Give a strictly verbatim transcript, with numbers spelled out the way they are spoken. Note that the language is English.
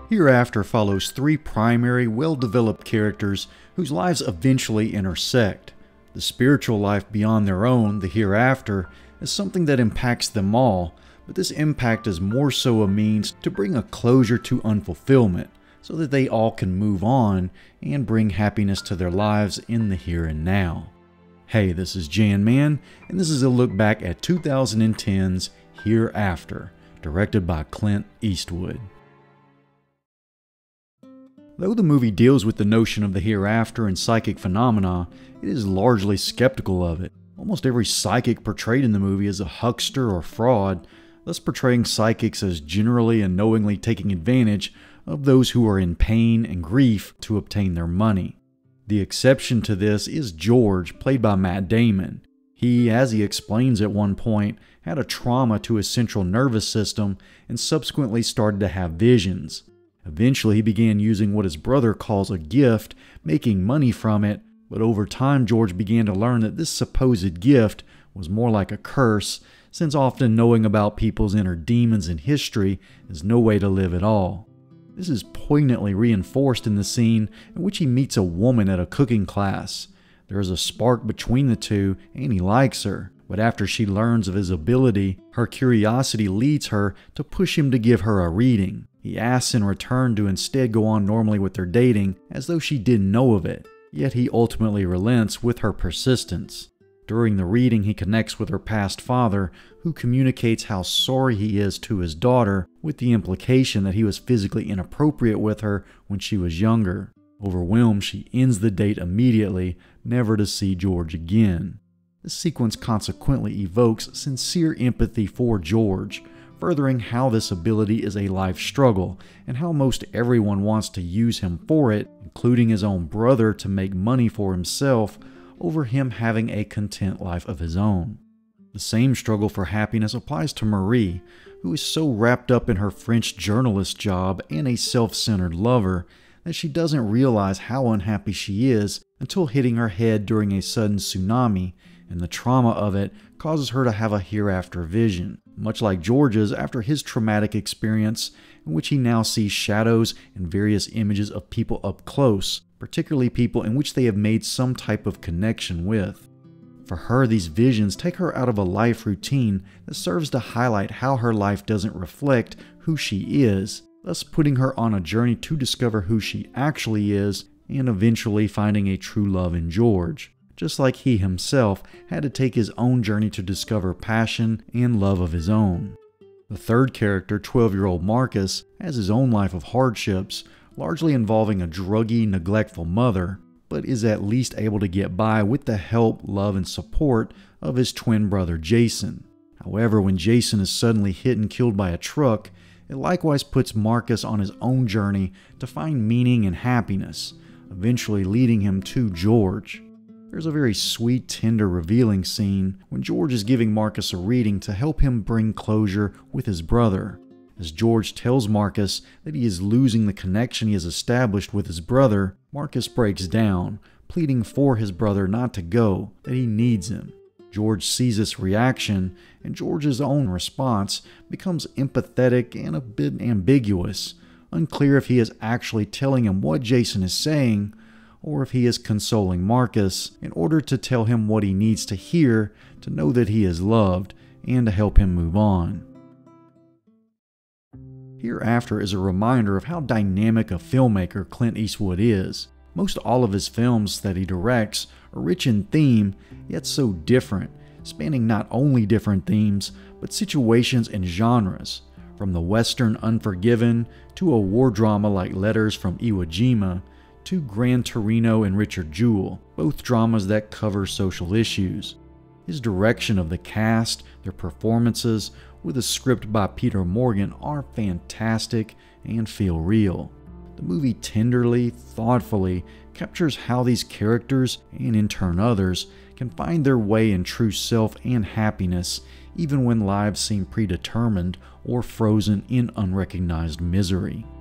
Hereafter follows three primary, well-developed characters whose lives eventually intersect. The spiritual life beyond their own, the hereafter, is something that impacts them all, but this impact is more so a means to bring a closure to unfulfillment, so that they all can move on and bring happiness to their lives in the here and now. Hey, this is Jan Man, and this is a look back at two thousand ten's Hereafter, directed by Clint Eastwood. Though the movie deals with the notion of the hereafter and psychic phenomena, it is largely skeptical of it. Almost every psychic portrayed in the movie is a huckster or fraud, thus portraying psychics as generally and knowingly taking advantage of those who are in pain and grief to obtain their money. The exception to this is George, played by Matt Damon. He, as he explains at one point, had a trauma to his central nervous system and subsequently started to have visions. Eventually, he began using what his brother calls a gift, making money from it, but over time George began to learn that this supposed gift was more like a curse, since often knowing about people's inner demons and history is no way to live at all. This is poignantly reinforced in the scene in which he meets a woman at a cooking class. There is a spark between the two, and he likes her, but after she learns of his ability, her curiosity leads her to push him to give her a reading. He asks in return to instead go on normally with their dating, as though she didn't know of it, yet he ultimately relents with her persistence. During the reading, he connects with her past father, who communicates how sorry he is to his daughter, with the implication that he was physically inappropriate with her when she was younger. Overwhelmed, she ends the date immediately, never to see George again. This sequence consequently evokes sincere empathy for George, furthering how this ability is a life struggle, and how most everyone wants to use him for it, including his own brother, to make money for himself, over him having a content life of his own. The same struggle for happiness applies to Marie, who is so wrapped up in her French journalist job and a self-centered lover that she doesn't realize how unhappy she is until hitting her head during a sudden tsunami, and the trauma of it causes her to have a hereafter vision, much like George's after his traumatic experience, in which he now sees shadows and various images of people up close, particularly people in which they have made some type of connection with. For her, these visions take her out of a life routine that serves to highlight how her life doesn't reflect who she is, thus putting her on a journey to discover who she actually is and eventually finding a true love in George, just like he himself had to take his own journey to discover passion and love of his own. The third character, twelve-year-old Marcus, has his own life of hardships, largely involving a druggy, neglectful mother, but is at least able to get by with the help, love, and support of his twin brother Jason. However, when Jason is suddenly hit and killed by a truck, it likewise puts Marcus on his own journey to find meaning and happiness, eventually leading him to George. There's a very sweet, tender, revealing scene when George is giving Marcus a reading to help him bring closure with his brother. As George tells Marcus that he is losing the connection he has established with his brother, Marcus breaks down, pleading for his brother not to go, that he needs him. George sees this reaction, and George's own response becomes empathetic and a bit ambiguous, unclear if he is actually telling him what Jason is saying, or if he is consoling Marcus in order to tell him what he needs to hear to know that he is loved and to help him move on. Hereafter is a reminder of how dynamic a filmmaker Clint Eastwood is. Most all of his films that he directs are rich in theme, yet so different, spanning not only different themes, but situations and genres, from the western Unforgiven to a war drama like Letters from Iwo Jima, to Gran Torino and Richard Jewell, both dramas that cover social issues. His direction of the cast, their performances, with a script by Peter Morgan, are fantastic and feel real. The movie tenderly, thoughtfully captures how these characters, and in turn others, can find their way in true self and happiness, even when lives seem predetermined or frozen in unrecognized misery.